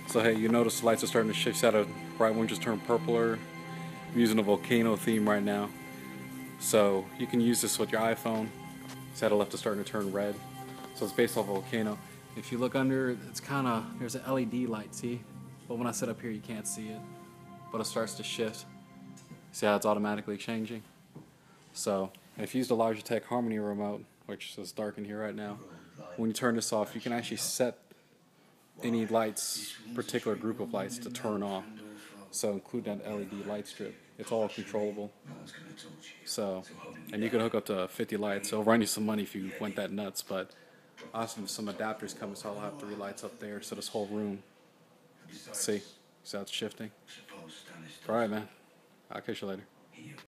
So hey, you notice the lights are starting to shift out of bright one just turned purpler. I'm using a volcano theme right now. So you can use this with your iPhone. Set left is starting to turn red. So it's based off a volcano. If you look under, it's kind of, there's an LED light, see? But when I sit up here, you can't see it. But it starts to shift. See how it's automatically changing? So, and if you use the Logitech Harmony remote, which is dark in here right now, when you turn this off, you can actually set any lights, particular group of lights, to turn off. So include that LED light strip. It's all controllable. So, and you can hook up to 50 lights. It'll run you some money if you went that nuts, but also some adapters coming, so I'll have 3 lights up there. So this whole room, see how it's shifting? All right, man. I'll catch you later.